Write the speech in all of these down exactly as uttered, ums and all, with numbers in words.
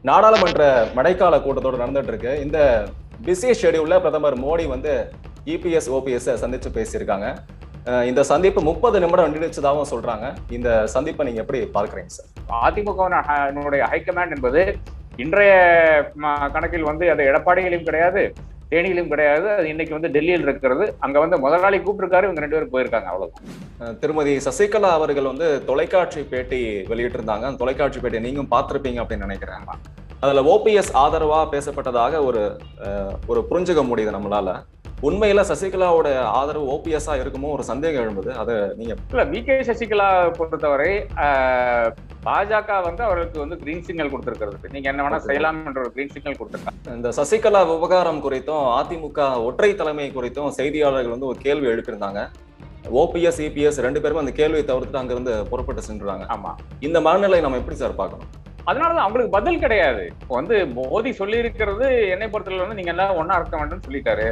நாடாளுமன்ற மழைக்கால கூட்டத்தோடு நடந்துட்டு இருக்கு. இந்த பிஸி ஷெட்யூல்ல பிரதமர் மோடி வந்து இபிஎஸ் ஓபிஎஸ் சந்திச்சு பேசியிருக்காங்க. இந்த சந்திப்பு முப்பது நிமிடம் நீடிச்சதாகவும் சொல்றாங்க. இந்த சந்திப்பை நீங்க எப்படி பார்க்கறீங்க சார்? அதிமுகவினுடைய ஹைகமாண்ட் என்பது இன்றைய கணக்கில் வந்து அது எடப்பாடியிலும் கிடையாது, தேனியிலும் கிடையாது. அது இன்னைக்கு வந்து டெல்லியில் இருக்கிறது. அங்க வந்து முதலாளி கூப்பிட்டுருக்காரு, இவங்க ரெண்டு பேரும் போயிருக்காங்க, அவ்வளவுதான். திருமதி சசிகலா அவர்கள் வந்து தொலைக்காட்சி பேட்டி வெளியிட்டு இருந்தாங்க. அந்த தொலைக்காட்சி பேட்டி நீங்களும் பார்த்திருப்பீங்க அப்படின்னு நினைக்கிறேன். அதுல ஓபிஎஸ் ஆதரவா பேசப்பட்டதாக ஒரு ஒரு புரிஞ்சுக்க முடியுது நம்மளால. உண்மையில சசிகலாவோட ஆதரவு ஓபிஎஸ்ஸா இருக்குமோ ஒரு சந்தேகம் எழும்புது. அதை நீங்க இல்ல, வி கே சசிகலா பொறுத்தவரை பாஜக வந்து அவர்களுக்கு வந்து கிரீன் சிக்னல் கொடுத்திருக்கிறது. நீங்க என்ன வேணா செய்யலாம் என்ற ஒரு கிரீன் சிக்னல் கொடுத்திருக்காங்க. இந்த சசிகலா விவகாரம் குறித்தும் அதிமுக ஒற்றை தலைமை குறித்தும் செய்தியாளர்கள் வந்து ஒரு கேள்வி எழுப்பியிருந்தாங்க. ஓபிஎஸ் இபிஎஸ் ரெண்டு பேரும் அந்த கேள்வியை தவிர்த்துட்டு அங்கிருந்து புறப்பட்டு சென்றாங்க. ஆமா, இந்த மனநிலை நம்ம எப்படி சார் பார்க்கணும்? அதனாலதான் அவங்களுக்கு பதில் கிடையாது. இப்போ வந்து மோடி சொல்லி இருக்கிறது என்னை பொறுத்தவரை வந்து நீங்க எல்லாம் ஒன்னா இருக்க வேண்டும் சொல்லிட்டாரு.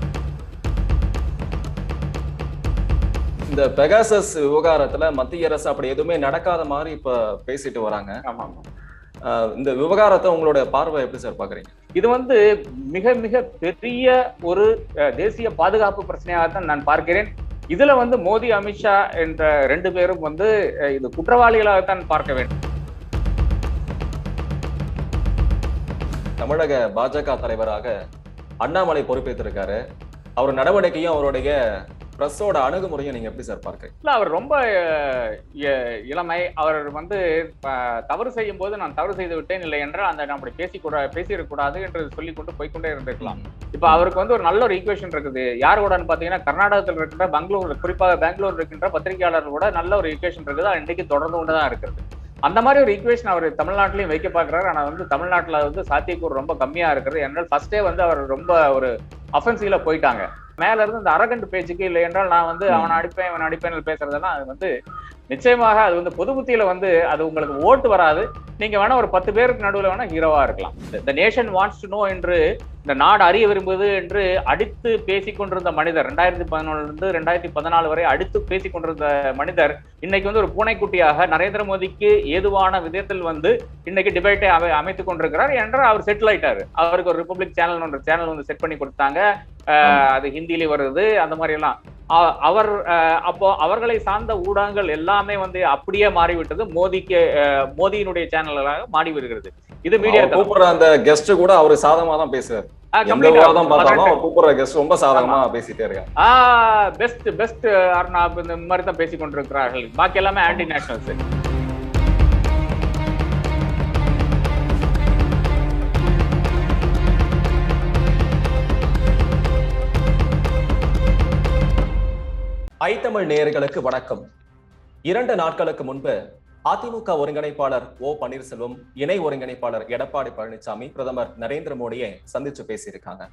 இந்த பெகாசஸ் விவகாரத்துல மத்திய அரசு அப்படி எதுவுமே நடக்காத மாதிரி இப்ப பேசிட்டு வராங்க. ஆமா, இந்த விவகாரத்தை உங்களுடைய பார்வை எப்படி சார் பாக்குறீங்க? இது வந்து மிக மிக பெரிய ஒரு தேசிய பாதுகாப்பு பிரச்சனையாகத்தான் நான் பார்க்கிறேன். இதுல வந்து மோடி அமித்ஷா என்ற ரெண்டு பேரும் வந்து இது குற்றவாளிகளாகத்தான் பார்க்க வேண்டும். தமிழக பாஜக தலைவராக அண்ணாமலை பொறுப்பேற்றிருக்காரு. அவர் நடவடிக்கையும் அவருடைய பிரஸோட அணுகுமுறையும் நீங்க எப்படி சார் பார்க்கறீங்க? இல்ல, அவர் ரொம்ப இளமை. அவர் வந்து தவறு செய்யும் போது நான் தவறு செய்து விட்டேன், இல்லை என்றால் அந்த அப்படி பேசிக்கூட பேசிடக்கூடாது என்று சொல்லி கொண்டு போய்கொண்டே இருந்திருக்கலாம். இப்ப அவருக்கு வந்து ஒரு நல்ல ஒரு ஈக்குவேஷன் இருக்குது. யார் கூட பாத்தீங்கன்னா கர்நாடகத்தில் இருக்கின்ற பெங்களூர், குறிப்பாக பெங்களூர் இருக்கின்ற பத்திரிகையாளர்கள் கூட நல்ல ஒரு ஈக்குவேஷன் இருக்குது. இன்னைக்கு தொடர்ந்து கொண்டுதான் இருக்கிறது. அந்த மாதிரி ஒரு ஈக்குவேஷன் அவர் தமிழ்நாட்டிலையும் வைக்க பார்க்கிறாரு. ஆனா வந்து தமிழ்நாட்டுல வந்து சாத்தியக்கூறு ரொம்ப கம்மியா இருக்கிறது. என்றால் ஃபர்ஸ்டே வந்து அவர் ரொம்ப ஒரு அஃபென்சிவ்ல போயிட்டாங்க. மேல இருந்து இந்த அரகண்ட் பேச்சுக்கு இல்லை என்றால் நான் வந்து அவனை அடிப்பேன் இவன் அடிப்பேன் பேசுறதெல்லாம் அது வந்து நிச்சயமாக அது வந்து பொது புத்தியில வந்து அது உங்களுக்கு ஓட்டு வராது. நீங்க வேணா ஒரு பத்து பேருக்கு நடுவில் வேணா ஹீரோவா இருக்கலாம். The nation wants to know என்று இந்த நாடு அறிய விரும்புவது என்று அடித்து பேசிக் கொண்டிருந்த மனிதர் ரெண்டாயிரத்தி பதினொன்னுல இருந்து ரெண்டாயிரத்தி பதினாலு வரை அடித்து பேசிக் கொண்டிருந்த மனிதர் இன்னைக்கு வந்து ஒரு பூனைக்குட்டியாக நரேந்திர மோடிக்கு ஏதுவான விதத்தில் வந்து இன்னைக்கு டிபேட்டை அமை அமைத்துக் கொண்டிருக்கிறார் என்றால் அவர் செட்டில் ஆயிட்டாரு. அவருக்கு ஒரு ரிபப்ளிக் சேனல் ஒன்று சேனல் வந்து செட் பண்ணி கொடுத்தாங்க. அது ஹிந்தியில வருது. அந்த மாதிரி எல்லாம் அவர் அப்போ அவர்களை சார்ந்த ஊடகங்கள் எல்லாமே வந்து அப்படியே மாறிவிட்டது. மோடிக்கு மோடியினுடைய சேனல்களாக மாறி வருகிறது. இது மீடியா கூப்பிடுற அந்த கெஸ்ட் கூட அவரு சாதகமா தான் பேசுறாரு. கூப்பிடுற கெஸ்ட் ரொம்ப சாதகமா பேசிட்டே இருக்காங்க. பெஸ்ட் பெஸ்ட் அர்னாப் இந்த மாதிரி தான் பேசிக் கொண்டிருக்கிறார்கள். பாக்கி எல்லாமே ஆன்டி நேஷனல்ஸ். ஐத்தமிழ் நேயர்களுக்கு வணக்கம். இரண்டு நாட்களுக்கு முன்பு அதிமுக ஒருங்கிணைப்பாளர் ஓ பன்னீர்செல்வம், இணை ஒருங்கிணைப்பாளர் எடப்பாடி பழனிசாமி பிரதமர் நரேந்திர மோடியை சந்திச்சு பேசியிருக்காங்க.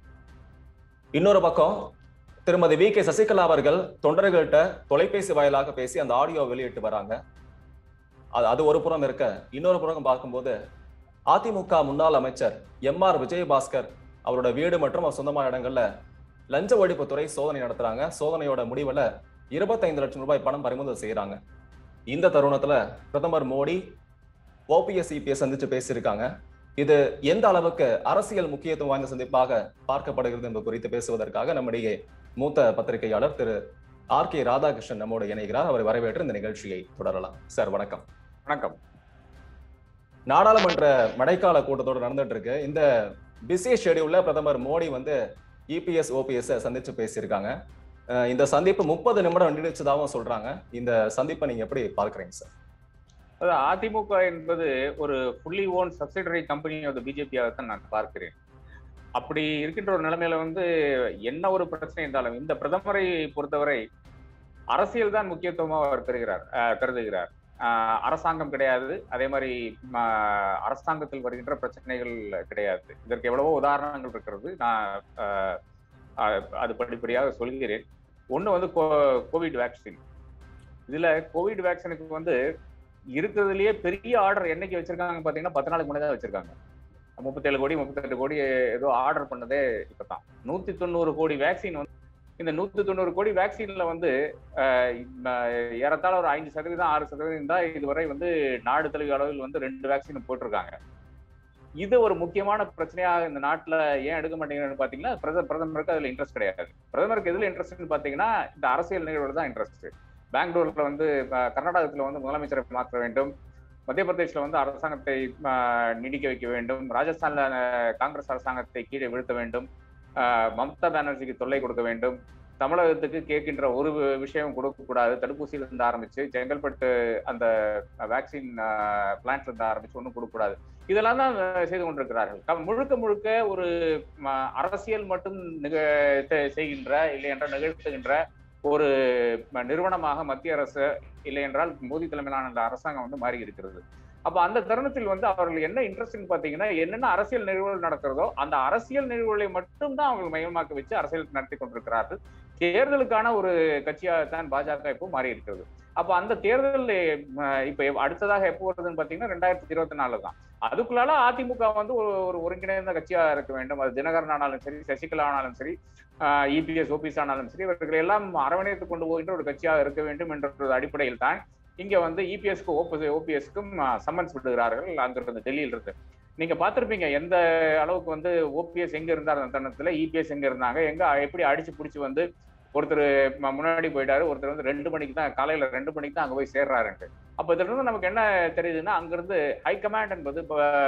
இன்னொரு பக்கம் திருமதி வி கே சசிகலா அவர்கள் தொண்டர்கள்ட்ட தொலைபேசி வாயிலாக பேசி அந்த ஆடியோ வெளியிட்டு வராங்க. அது அது ஒரு புறம் இருக்க, இன்னொரு புறம் பார்க்கும்போது அதிமுக முன்னாள் அமைச்சர் எம் ஆர் விஜயபாஸ்கர் அவரோட வீடு மற்றும் அவர் சொந்தமான இடங்கள்ல லஞ்ச ஒழிப்புத்துறை சோதனை நடத்துறாங்க. சோதனையோட முடிவுல இருபத்தைந்து லட்சம் ரூபாய் பணம் பறிமுதல் செய்யறாங்க. இந்த தருணத்துல பிரதமர் மோடி ஓபிஎஸ் இபிஎஸ் சந்திச்சு பேசியிருக்காங்க. இது எந்த அளவுக்கு அரசியல் முக்கியத்துவம் வாய்ந்த சந்திப்பாக பார்க்கப்படுகிறது என்பது குறித்து பேசுவதற்காக நம்முடைய மூத்த பத்திரிகையாளர் திரு ஆர் கே ராதாகிருஷ்ணன் நம்மோடு இணைகிறார். அவரை வரவேற்று இந்த நிகழ்ச்சியை தொடரலாம். சார் வணக்கம். வணக்கம். நாடாளுமன்ற மழைக்கால கூட்டத்தோடு நடந்துட்டு இருக்கு. இந்த பிஸி ஷெட்யூல்ல பிரதமர் மோடி வந்து இபிஎஸ் ஓபிஎஸ் சந்திச்சு பேசியிருக்காங்க. இந்த சந்திப்பு முப்பது நிமிடம் நீடிச்சதாகவும் சொல்றாங்க. இந்த சந்திப்பை நீங்க எப்படி பார்க்கறீங்க சார்? அதாவது அதிமுக என்பது ஒரு fully own subsidiary company of பிஜேபியாகத்தான் நான் பார்க்கிறேன். அப்படி இருக்கின்ற ஒரு நிலைமையில வந்து என்ன ஒரு பிரச்சனை இருந்தாலும் இந்த பிரதமரை பொறுத்தவரை அரசியல் தான் முக்கியத்துவமாக அவர் பெறுகிறார் கருதுகிறார். அரசாங்கம் கிடையாது. அதே மாதிரி அரசாங்கத்தில் வருகின்ற பிரச்சனைகள் கிடையாது. இதற்கு எவ்வளவோ உதாரணங்கள் இருக்கிறது. நான் அது படிப்படியாக சொல்கிறேன். ஒன்று வந்து கோவிட் வேக்சின். இதுல கோவிட் வேக்சினுக்கு வந்து இருக்கிறதுலயே பெரிய ஆர்டர் என்னைக்கு வச்சிருக்காங்க பாத்தீங்கன்னா பத்து நாளுக்கு முன்னாடி தான் வச்சிருக்காங்க. முப்பத்தேழு கோடி முப்பத்தெட்டு கோடி ஏதோ ஆர்டர் பண்ணதே இப்பதான். நூத்தி தொண்ணூறு கோடி வேக்சின் வந்து இந்த நூத்தி தொண்ணூறு கோடி வேக்சின்ல வந்து ஏறத்தாழ ஒரு ஐந்து சதவீதம் ஆறு சதவீதம் தான் இதுவரை வந்து நாடு தழுவிய அளவில் வந்து ரெண்டு வேக்சின் போட்டிருக்காங்க. இது ஒரு முக்கியமான பிரச்சனையாக இந்த நாட்டுல ஏன் எடுக்க மாட்டேங்கிறன்னு பாத்தீங்கன்னா பிரதமர் பிரதமருக்கு அதுல இன்ட்ரெஸ்ட் கிடையாது. பிரதமருக்கு எதுல இன்ட்ரெஸ்ட்னு பாத்தீங்கன்னா இந்த அரசியல் நிகழ்வுல தான் இன்ட்ரெஸ்ட். பெங்களூர்ல வந்து கர்நாடகத்துல வந்து முதலமைச்சரை மாற்ற வேண்டும், மத்திய பிரதேஷ்ல வந்து அரசாங்கத்தை நீடிக்க வைக்க வேண்டும், ராஜஸ்தான்ல காங்கிரஸ் அரசாங்கத்தை கீழே வீழ்த்த வேண்டும், மம்தா பானர்ஜிக்கு தொல்லை கொடுக்க வேண்டும், தமிழகத்துக்கு கேட்கின்ற ஒரு விஷயம் கொடுக்கக்கூடாது, தடுப்பூசியில இருந்து ஆரம்பிச்சு செங்கல்பட்டு அந்த வேக்சின் பிளான்ட்ல இருந்து ஆரம்பிச்சு ஒன்றும் கொடுக்கக்கூடாது. இதெல்லாம் தான் செய்து கொண்டிருக்கிறார்கள். முழுக்க முழுக்க ஒரு அரசியல் மட்டும் நிக செய்கின்ற இல்லை என்ற நிகழ்த்துகின்ற ஒரு நிறுவனமாக மத்திய அரசு இல்லை என்றால் மோடி தலைமையிலான அந்த அரசாங்கம் வந்து மாறி இருக்கிறது. அப்ப அந்த தருணத்தில் வந்து அவர்கள் என்ன இன்ட்ரெஸ்ட்னு பாத்தீங்கன்னா என்னென்ன அரசியல் நிகழ்வுகள் நடக்கிறதோ அந்த அரசியல் நிகழ்வுகளை மட்டும் தான் அவங்க மையமாக்க வச்சு அரசியல் நடத்தி கொண்டிருக்கிறார்கள். தேர்தலுக்கான ஒரு கட்சியாகத்தான் பாஜக இப்போ மாறி இருக்கிறது. அப்ப அந்த தேர்தல் இப்ப அடுத்ததாக எப்போ வருதுன்னு பாத்தீங்கன்னா ரெண்டாயிரத்தி இருபத்தி நாலு தான். அதுக்குள்ளால அதிமுக வந்து ஒரு ஒரு ஒருங்கிணைந்த கட்சியா இருக்க வேண்டும். அது தினகரன் ஆனாலும் சரி, சசிகலா ஆனாலும் சரி, இபிஎஸ் ஓபிஎஸ் ஆனாலும் சரி, இவர்களை எல்லாம் அரவணைத்து கொண்டு போகின்ற ஒரு கட்சியாக இருக்க வேண்டும் என்ற ஒரு அடிப்படையில் தான் இங்க வந்து இபிஎஸ்க்கு ஓபிஎஸ்க்கும் சம்மன்ஸ் விடுகிறார்கள் அங்கிருந்து டெல்லியில இருந்து. நீங்க பார்த்திருப்பீங்க எந்த அளவுக்கு வந்து ஓபிஎஸ் எங்க இருந்தார் அந்த தருணத்துல, இபிஎஸ் எங்க இருந்தாங்க, எங்க எப்படி அடிச்சு பிடிச்சி வந்து ஒருத்தர் முன்னாடி போயிட்டாரு, ஒருத்தர் வந்து ரெண்டு மணிக்கு தான் காலையில ரெண்டு மணிக்கு தான் அங்க போய் சேர்றாருன்ட்டு. அப்ப இதுல இருந்து நமக்கு என்ன தெரியுதுன்னா அங்கிருந்து ஹைகமாண்ட் என்பது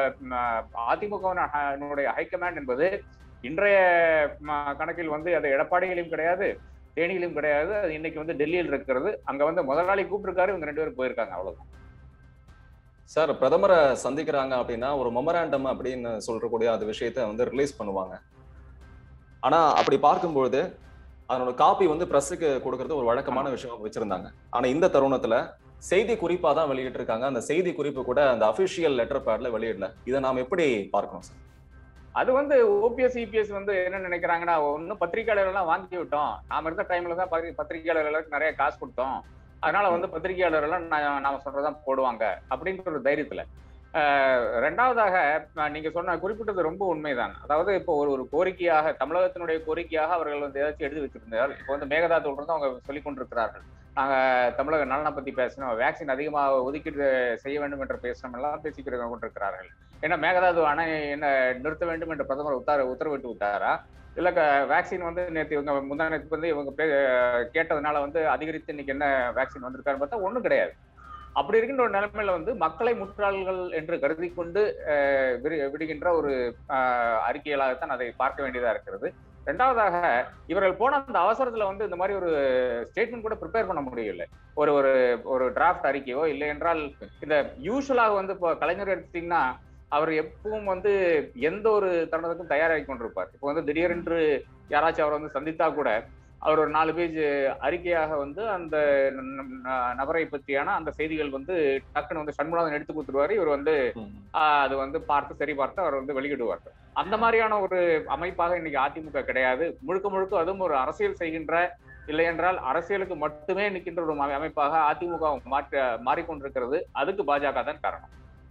அதிமுகவினுடைய ஹைகமாண்ட் என்பது இன்றைய கணக்கில் வந்து அது எடப்பாடியிலும் கிடையாது, தேனியிலும் கிடையாது, அது இன்னைக்கு வந்து டெல்லியில் இருக்கிறது. அங்க வந்து முதலாளி கூப்பிட்டுருக்காரு, இவங்க ரெண்டு பேரும் போயிருக்காங்க, அவ்வளவுதான். சார், பிரதமரை சந்திக்கிறாங்க அப்படின்னா ஒரு மெமராண்டம் அப்படின்னு சொல்றக்கூடிய அந்த விஷயத்த வந்து ரிலீஸ் பண்ணுவாங்க. ஆனா அப்படி பார்க்கும்பொழுது அதனோட காப்பி வந்து பிரஸுக்கு கொடுக்கறது ஒரு வழக்கமான விஷயம் வச்சிருந்தாங்க. ஆனா இந்த தருணத்துல செய்தி குறிப்பா தான் வெளியிட்டு இருக்காங்க. அந்த செய்தி குறிப்பு கூட அந்த அபிஷியல் லெட்டர் பேட்ல வெளியிடல. இதை நாம் எப்படி பார்க்கணும் சார்? அது வந்து ஓபிஎஸ் இபிஎஸ் வந்து என்ன நினைக்கிறாங்கன்னா, ஒன்னும் பத்திரிகையாளர்கள் எல்லாம் வாங்கி விட்டோம், நாம இருந்த டைம்ல தான் பத்திரிகையாளர்களுக்கு நிறைய காசு கொடுத்தோம், அதனால வந்து பத்திரிகையாளர்கள் எல்லாம் நாம சொல்றதான் போடுவாங்க அப்படின்ற ஒரு தைரியத்துல. ரெண்டாவதாக நீங்க சொன்ன குறிப்பிட்டது ரொம்ப உண்மைதான். அதாவது இப்போ ஒரு ஒரு கோரிக்கையாக தமிழகத்தினுடைய கோரிக்கையாக அவர்கள் வந்து ஏதாச்சும் எழுதி வச்சிருந்தார்கள். இப்போ வந்து மேகதாதுல இருந்து அவங்க சொல்லிக் கொண்டிருக்கிறார்கள், நாங்க தமிழக நலனை பத்தி பேசணும், வேக்சின் அதிகமாக ஒதுக்கீடு செய்ய வேண்டும் என்று பேசணும் எல்லாம் பேசிக்கிட்டு கொண்டிருக்கிறார்கள். ஏன்னா மேகதாது அணை என்ன நிறுத்த வேண்டும் என்று பிரதமர் உத்தர உத்தரவிட்டு விட்டாரா, இல்ல வேக்சின் வந்து நேற்று இவங்க முந்தா நேற்று வந்து இவங்க கேட்டதுனால வந்து அதிகரித்து இன்னைக்கு என்ன வேக்சின் வந்திருக்காருன்னு பார்த்தா ஒண்ணும் கிடையாது. அப்படி இருக்கின்ற ஒரு நிலைமையில வந்து மக்களை முற்றாள்கள் என்று கருதி கொண்டு விடுகின்ற ஒரு அறிக்கைகளாகத்தான் அதை பார்க்க வேண்டியதா இருக்கிறது. ரெண்டாவதாக இவர்கள் போன அந்த அவசரத்துல வந்து இந்த மாதிரி ஒரு ஸ்டேட்மெண்ட் கூட ப்ரிப்பேர் பண்ண முடியல. ஒரு ஒரு ஒரு டிராஃப்ட் அறிக்கையோ இல்லை என்றால் இந்த யூஸ்வலாக வந்து இப்போ கலைஞர் எடுத்தீங்கன்னா அவர் எப்பவும் வந்து எந்த ஒரு தருணத்துக்கும் தயாராகி கொண்டிருப்பார். இப்போ வந்து திடீரென்று யாராச்சும் அவர் வந்து சந்தித்தா கூட அவர் ஒரு நாலு பேஜ் அறிக்கையாக வந்து அந்த நபரை பற்றியான அந்த செய்திகள் வந்து டக்குன்னு வந்து சண்முகநாதன் எடுத்து கொடுத்துருவாரு. இவர் வந்து அது வந்து பார்த்து சரி பார்த்து அவர் வந்து வெளியிடுவார். அந்த மாதிரியான ஒரு அமைப்பாக இன்னைக்கு அதிமுக கிடையாது. முழுக்க முழுக்க அதுவும் ஒரு அரசியல் செய்கின்ற, இல்லை என்றால் அரசியலுக்கு மட்டுமே நிற்கின்ற ஒரு அமைப்பாக அதிமுக மாற்ற மாறிக்கொண்டிருக்கிறது. அதுக்கு பாஜக தான் காரணம்.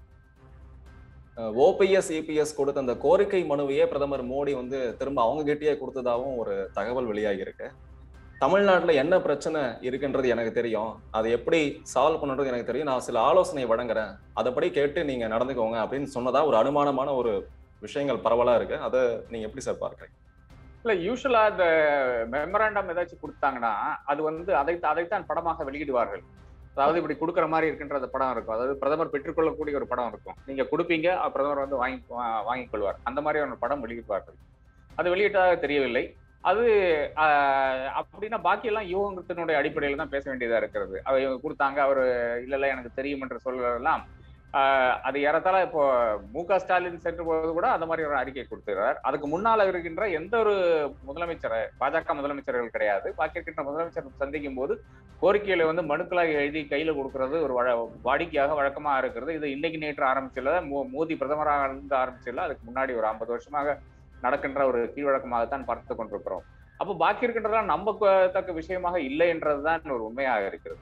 ஓபிஎஸ் இபிஎஸ் கொடுத்த அந்த கோரிக்கை மனுவையே பிரதமர் மோடி வந்து திரும்ப அவங்க கிட்டயே கொடுத்ததாகவும் ஒரு தகவல் வெளியாகி இருக்கு. தமிழ்நாட்டுல என்ன பிரச்சனை இருக்குன்றது எனக்கு தெரியும், அதை எப்படி சால்வ் பண்ணுறது எனக்கு தெரியும், நான் சில ஆலோசனை வழங்குறேன், அதைப்படி கேட்டு நீங்க நடந்துக்கோங்க அப்படின்னு சொன்னதா ஒரு அனுமானமான ஒரு விஷயங்கள் பரவலா இருக்கு. அதை நீங்க எப்படி சார் பார்க்கறீங்க? இல்ல, யூஸ்வலா இந்த மெமராண்டம் ஏதாச்சும் கொடுத்தாங்கன்னா அது வந்து அதை அதைத்தான் படமாக வெளியிடுவார்கள். அதாவது இப்படி கொடுக்குற மாதிரி இருக்கின்ற அந்த படம் இருக்கும், அதாவது பிரதமர் பெற்றுக்கொள்ளக்கூடிய ஒரு படம் இருக்கும், நீங்க கொடுப்பீங்க பிரதமர் வந்து வாங்கி வாங்கிக் கொள்வார், அந்த மாதிரி ஒரு படம் வெளியிடுவார்கள். அது வெளியிட்டதாக தெரியவில்லை. அது அப்படின்னா பாக்கி எல்லாம் யூகத்தினுடைய அடிப்படையில் தான் பேச வேண்டியதா இருக்கிறது. அவர் இவங்க கொடுத்தாங்க, அவர் இல்ல இல்ல எனக்கு தெரியும் என்று சொல்றதெல்லாம் அது ஏறத்தாழ இப்போ மு க ஸ்டாலின் சென்ற போது கூட அந்த மாதிரி ஒரு அறிக்கை கொடுத்துறார். அதுக்கு முன்னால இருக்கின்ற எந்த ஒரு முதலமைச்சர், பாஜக முதலமைச்சர்கள் கிடையாது, பாக்கி இருக்கின்ற முதலமைச்சர் சந்திக்கும் போது கோரிக்கைகளை வந்து மனுக்களாக எழுதி கையில கொடுக்கறது ஒரு வாடிக்கையாக வழக்கமா இருக்கிறது. இது இன்னைக்கு நேற்று ஆரம்பிச்சல, மோடி பிரதமராக இருந்து ஆரம்பிச்சல, அதுக்கு முன்னாடி ஒரு ஐம்பது வருஷமாக நடக்கின்ற ஒரு கீழ்வழக்கமாகத்தான் பார்த்து கொண்டிருக்கிறோம். அப்போ பாக்கி இருக்கின்றதெல்லாம் நம்பத்தக்க விஷயமாக இல்லை என்றதுதான் ஒரு உண்மையாக இருக்கிறது.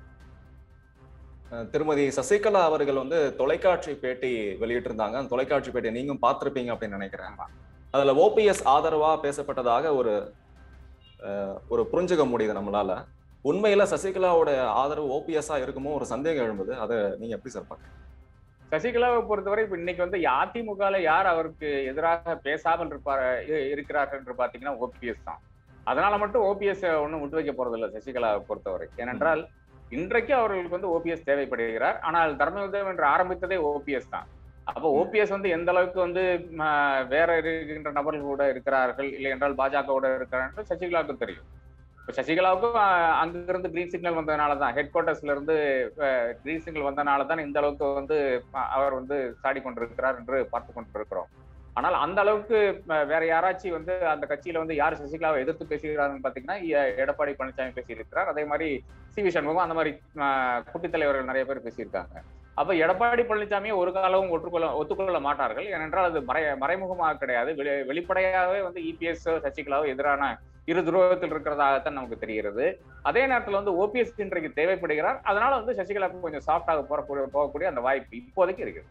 திருமதி சசிகலா அவர்கள் வந்து தொலைக்காட்சி பேட்டி வெளியிட்டு இருந்தாங்க. அந்த தொலைக்காட்சி பேட்டி நீங்களும் பார்த்திருப்பீங்க அப்படின்னு நினைக்கிறேன். அதுல ஓபிஎஸ் ஆதரவா பேசப்பட்டதாக ஒரு ஒரு புரிஞ்சுக்க முடியுது நம்மளால. உண்மையில சசிகலாவோட ஆதரவு ஓபிஎஸ்ஸா இருக்குமோ ஒரு சந்தேகம் எழும்புது. அதை நீங்க எப்படி சார் பாக்க? சசிகலாவை பொறுத்தவரை இப்ப இன்னைக்கு வந்து அதிமுகல யார் அவருக்கு எதிராக பேசாமல் இருப்பார் இருக்கிறார்கள் என்று பாத்தீங்கன்னா ஓபிஎஸ் தான். அதனால மட்டும் ஓபிஎஸ் ஒன்னும் விட்டு வைக்க போறது இல்லை சசிகலாவை பொறுத்தவரை. ஏனென்றால் இன்றைக்கு அவர்களுக்கு வந்து ஓபிஎஸ் தேவைப்படுகிறார். ஆனால் தர்மயுத்தம் என்று ஆரம்பித்ததே ஓபிஎஸ் தான். அப்போ ஓபிஎஸ் வந்து எந்த அளவுக்கு வந்து வேற இருக்கின்ற நபர்கள் கூட இருக்கிறார்கள், இல்லை என்றால் பாஜகவோட இருக்கிறார்கள் சசிகலாவுக்கும் தெரியும். இப்போ சசிகலாவுக்கும் அங்கிருந்து கிரீன் சிக்னல் வந்ததுனாலதான், ஹெட் குவார்டர்ஸ்ல இருந்து கிரீன் சிக்னல் வந்ததுனாலதான் இந்த அளவுக்கு வந்து அவர் வந்து சாடி கொண்டிருக்கிறார் என்று பார்த்து கொண்டிருக்கிறோம். ஆனால் அந்த அளவுக்கு வேற யாராச்சும் வந்து அந்த கட்சியில வந்து யார் சசிகலாவை எதிர்த்து பேசுகிறாருன்னு பாத்தீங்கன்னா எடப்பாடி பழனிசாமி பேசியிருக்கிறார். அதே மாதிரி சி வி சண்முகம், அந்த மாதிரி குட்டி தலைவர்கள் நிறைய பேர் பேசியிருக்காங்க. அப்ப எடப்பாடி பழனிசாமியை ஒரு காலமும் ஒற்றுக்கொள்ள ஒத்துக்கொள்ள மாட்டார்கள். ஏனென்றால் அது மறை மறைமுகமாக கிடையாது, வெளி வெளிப்படையாகவே வந்து இபிஎஸ் சசிகலாவோ எதிரான இரு துருவத்தில் இருக்கிறதாகத்தான் நமக்கு தெரிகிறது. அதே நேரத்தில் வந்து ஓபிஎஸ் இன்றைக்கு தேவைப்படுகிறார். அதனால வந்து சசிகலாவுக்கு கொஞ்சம் சாஃப்டாக போறக்கூடிய போகக்கூடிய அந்த வாய்ப்பு இப்போதைக்கு இருக்குது.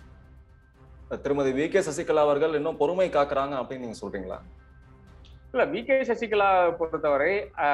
திருமதி வி கே சசிகலா அவர்கள் இன்னும் பொறுமை காக்குறாங்க அப்படின்னு நீங்க சொல்றீங்களா? இல்ல, வி கே சசிகலா பொறுத்தவரை